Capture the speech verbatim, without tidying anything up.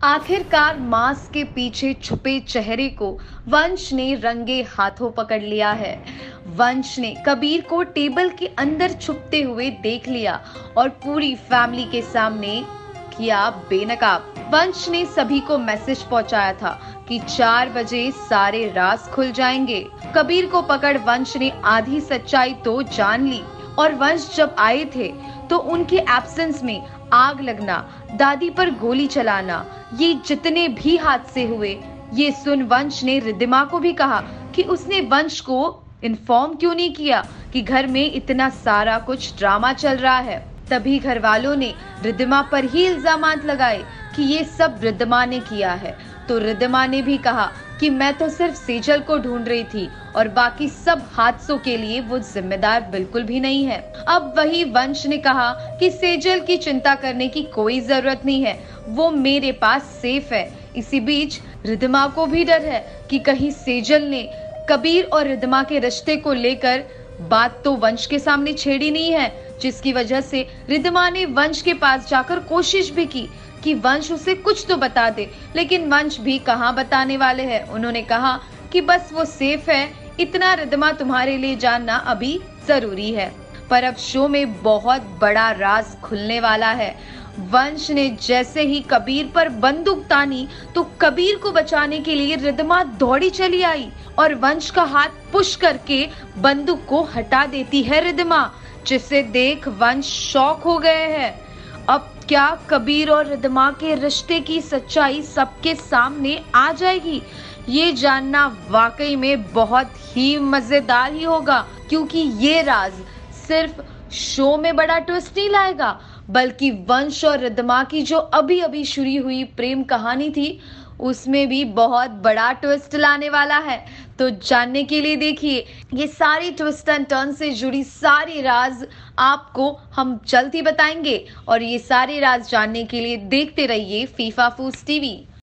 आखिरकार मास्क के पीछे छुपे चेहरे को वंश ने रंगे हाथों पकड़ लिया है। वंश ने कबीर को टेबल के अंदर छुपते हुए देख लिया और पूरी फैमिली के सामने किया बेनकाब। वंश ने सभी को मैसेज पहुंचाया था कि चार बजे सारे राज खुल जाएंगे। कबीर को पकड़ वंश ने आधी सच्चाई तो जान ली और वंश जब आए थे तो उनके एब्सेंस में आग लगना, दादी पर गोली चलाना, ये जितने भी हादसे हुए, ये सुन वंश ने रिद्धिमा को भी कहा कि उसने वंश को इन्फॉर्म क्यों नहीं किया कि घर में इतना सारा कुछ ड्रामा चल रहा है। तभी घर वालों ने रिद्धिमा पर ही इल्जामात लगाए कि ये सब रिद्धिमा ने किया है। तो रिद्धिमा ने भी कहा कि मैं तो सिर्फ सेजल को ढूंढ रही थी और बाकी सब हादसों के लिए वो जिम्मेदार बिल्कुल भी नहीं है। अब वही वंश ने कहा कि सेजल की चिंता करने की कोई जरूरत नहीं है, वो मेरे पास सेफ है। इसी बीच रिद्धिमा को भी डर है कि कहीं सेजल ने कबीर और रिद्धिमा के रिश्ते को लेकर बात तो वंश के सामने छेड़ी नहीं है, जिसकी वजह से रिद्धिमा ने वंश के पास जाकर कोशिश भी की कि वंश उसे कुछ तो बता दे, लेकिन वंश भी कहां बताने वाले हैं। उन्होंने कहा कि बस वो सेफ है, इतना रिद्धिमा तुम्हारे लिए जानना अभी जरूरी है। पर अब शो में बहुत बड़ा राज खुलने वाला है। वंश ने जैसे ही कबीर पर बंदूक तानी तो कबीर को बचाने के लिए रिद्धिमा दौड़ी चली आई और वंश का हाथ पुश करके बंदूक को हटा देती है रिद्धिमा, जिसे देख वंश शॉक हो गए हैं। अब क्या कबीर और रिद्धिमा के रिश्ते की सच्चाई सबके सामने आ जाएगी? ये जानना वाकई में बहुत ही मजेदार ही होगा, क्योंकि ये राज सिर्फ शो में बड़ा ट्विस्ट नहीं लाएगा, बल्कि वंश और रिद्धिमा की जो अभी अभी शुरू हुई प्रेम कहानी थी उसमें भी बहुत बड़ा ट्विस्ट लाने वाला है। तो जानने के लिए देखिए ये सारी ट्विस्ट एंड टर्न से जुड़ी सारी राज आपको हम जल्द ही बताएंगे और ये सारे राज जानने के लिए देखते रहिए फीफा फूड्स टीवी।